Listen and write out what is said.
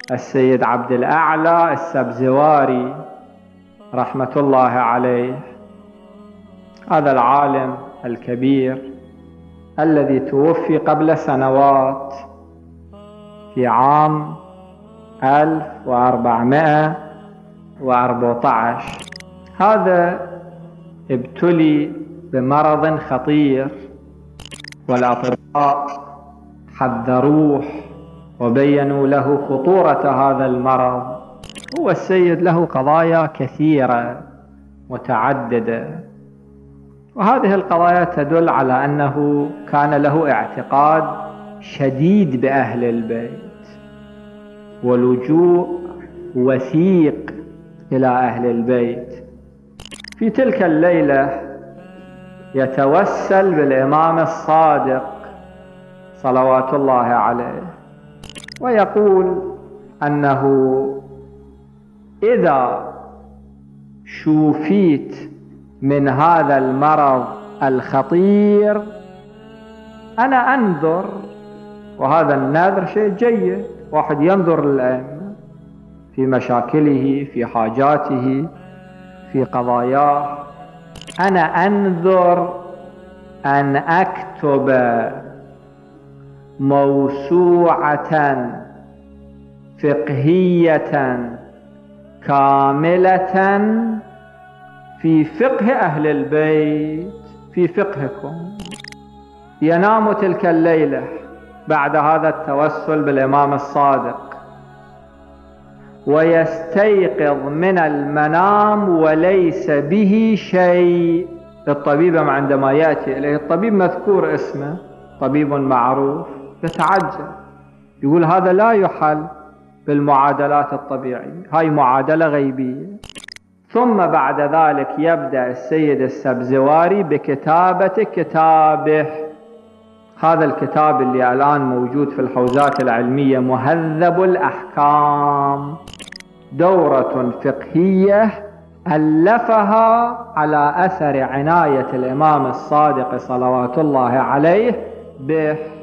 السيد عبد الأعلى السبزواري رحمة الله عليه. هذا العالم الكبير الذي توفي قبل سنوات في عام 1414. هذا ابتلي بمرض خطير، والأطباء حذروه وبينوا له خطورة هذا المرض. هو السيد له قضايا كثيرة متعددة، وهذه القضايا تدل على أنه كان له اعتقاد شديد بأهل البيت ولجوء وثيق إلى أهل البيت. في تلك الليلة يتوسل بالإمام الصادق صلوات الله عليه ويقول أنه إذا شوفيت من هذا المرض الخطير أنا أنذر. وهذا النذر شيء جيد، واحد ينظر للأئمة في مشاكله، في حاجاته، في قضاياه. أنا أنذر أن أكتب موسوعة فقهية كاملة في فقه أهل البيت، في فقهكم. ينام تلك الليلة بعد هذا التوسل بالإمام الصادق، ويستيقظ من المنام وليس به شيء. الطبيب عندما يأتي إليه، الطبيب مذكور اسمه، طبيب معروف، يتعجب، يقول هذا لا يحل بالمعادلات الطبيعية، هاي معادلة غيبية. ثم بعد ذلك يبدأ السيد السبزواري بكتابة كتابه. هذا الكتاب اللي الآن موجود في الحوزات العلمية، مهذب الأحكام، دورة فقهية ألفها على أثر عناية الإمام الصادق صلوات الله عليه به.